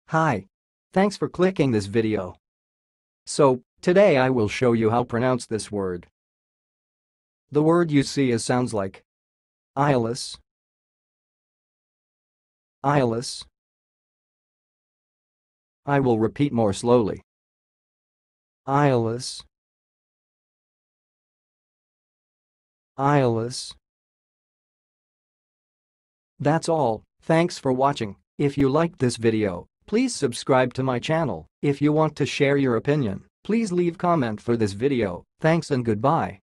Hi. Thanks for clicking this video. So, today I will show you how to pronounce this word. The word you see sounds like Iolis, Iolis. I will repeat more slowly. Iolis, Iolis. That's all. Thanks for watching. If you liked this video, please subscribe to my channel. If you want to share your opinion, please leave comment for this video. Thanks and goodbye.